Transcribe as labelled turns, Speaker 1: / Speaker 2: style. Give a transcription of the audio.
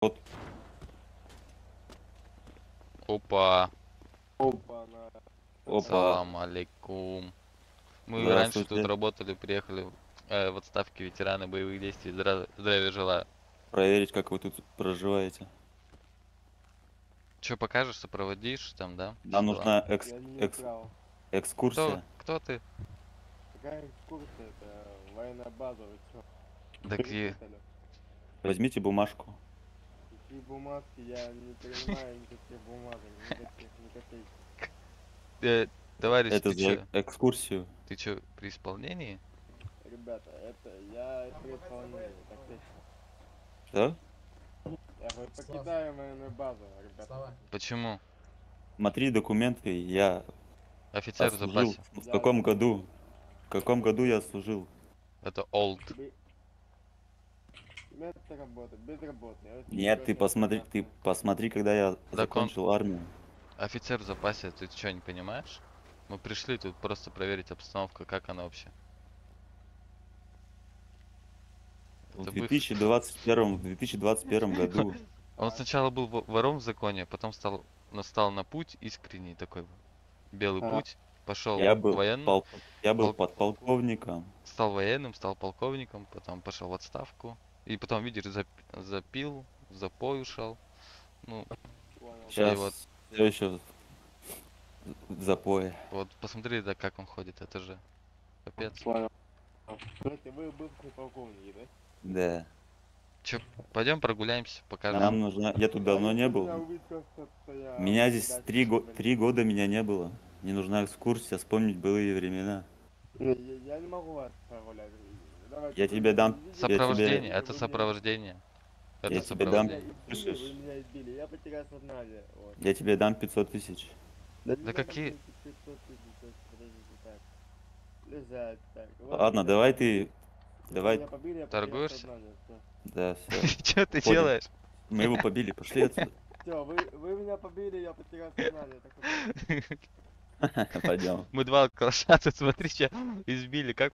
Speaker 1: Вот.
Speaker 2: Опа.
Speaker 3: Опа-на.
Speaker 1: Опа.
Speaker 2: Салам алейкум. Мы раньше тут
Speaker 1: Здравствуйте.
Speaker 2: работали, приехали в отставке ветераны боевых действий. Здравия желаю.
Speaker 1: Проверить, как вы тут проживаете.
Speaker 2: Че покажешь, сопроводишь там, да?
Speaker 1: Нам
Speaker 2: Все дела.
Speaker 1: нужна
Speaker 3: Я не прав.
Speaker 1: экскурсия.
Speaker 2: Кто ты?
Speaker 3: Какая экскурсия? Это военная база, вы чё?
Speaker 2: Так и
Speaker 3: Выпутали?
Speaker 1: Возьмите бумажку.
Speaker 3: Какие бумажки? Я не принимаю никаких бумажек, никаких.
Speaker 2: товарищ,
Speaker 1: Это
Speaker 2: ты
Speaker 1: за
Speaker 2: чё?
Speaker 1: экскурсию.
Speaker 2: Ты чё, при исполнении?
Speaker 3: Ребята, это я при исполнении, так точно.
Speaker 1: Да?
Speaker 3: Я говорю, покидаю военную базу, ребята.
Speaker 2: Почему?
Speaker 1: Смотри документы. Я
Speaker 2: Офицер в
Speaker 1: отслужил.
Speaker 2: запасе.
Speaker 1: В каком году? В каком году я служил?
Speaker 2: Это old.
Speaker 3: Место работы, безработный. Я очень
Speaker 1: Нет, ты
Speaker 3: хорошо
Speaker 1: посмотри, когда я
Speaker 2: Так
Speaker 1: закончил армию.
Speaker 2: Офицер в запасе, ты что, не понимаешь? Мы пришли тут просто проверить обстановку, как она вообще.
Speaker 1: В
Speaker 2: Это
Speaker 1: 2021 году.
Speaker 2: Он сначала был вором в законе, потом стал на путь искренний такой, белый
Speaker 3: Ага.
Speaker 2: путь, пошел
Speaker 1: Я был,
Speaker 2: военным,
Speaker 1: я был
Speaker 2: пол-
Speaker 1: подполковником.
Speaker 2: стал военным, стал полковником, потом пошел в отставку, и потом, видишь, запил, в запой ушел. Ну,
Speaker 3: Понял.
Speaker 2: и
Speaker 1: Сейчас
Speaker 2: вот,
Speaker 1: все еще в запое.
Speaker 2: вот посмотри, да, как он ходит, это же капец.
Speaker 3: Понял. Знаете, вы бывший полковник, да?
Speaker 1: Да.
Speaker 2: Че, пойдем прогуляемся, покажем.
Speaker 1: Нам нужна. Я тут давно не был. Меня здесь 3 года меня не было. Мне нужна экскурсия, вспомнить былые времена.
Speaker 3: Я не могу вас прогулять. Давайте,
Speaker 1: Я
Speaker 3: вы
Speaker 1: тебе дам-
Speaker 3: видите,
Speaker 2: Сопровождение,
Speaker 3: вы
Speaker 2: это
Speaker 3: меня-
Speaker 2: сопровождение.
Speaker 1: Я
Speaker 2: Это
Speaker 1: тебе дам-
Speaker 2: сопровождение.
Speaker 3: Вы меня избили, я потерял сознание. Вот.
Speaker 1: Я тебе дам 500 тысяч.
Speaker 3: Да
Speaker 2: Да какие-
Speaker 3: Лежать так.
Speaker 1: Ладно, давай ты. Давай.
Speaker 3: Меня побили, я
Speaker 2: Торгуешься?
Speaker 3: потерял сознание, всё.
Speaker 1: Да, все.
Speaker 2: Че ты
Speaker 1: Уходим.
Speaker 2: делаешь?
Speaker 1: Мы его побили, пошли отсюда.
Speaker 3: Всё, вы меня побили, я потерял сознание. Так вот.
Speaker 1: Пойдем.
Speaker 2: Мы два алкаша тут, смотри, че избили, как